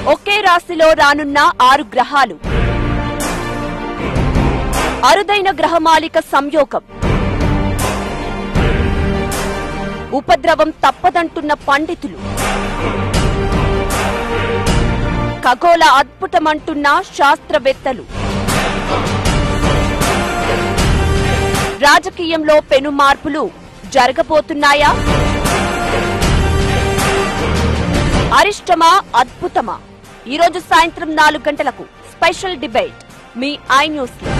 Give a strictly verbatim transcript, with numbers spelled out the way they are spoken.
ఒకే రాశిలో రానున్న ఆరు గ్రహాలు. అరుదైన గ్రహమాలిక సంయోగం. ఉపద్రవం తప్పదంటున్న పండితులు. ఖగోళ అద్భుతమంటున్న శాస్త్రవేత్తలు. రాజకీయంలో పెను మార్పులు జరగబోతున్నాయా? అరిష్టమా అద్భుతమా? ఈరోజు సాయంత్రం నాలుగు గంటలకు స్పెషల్ డిబేట్ మీ ఐ న్యూస్ లో.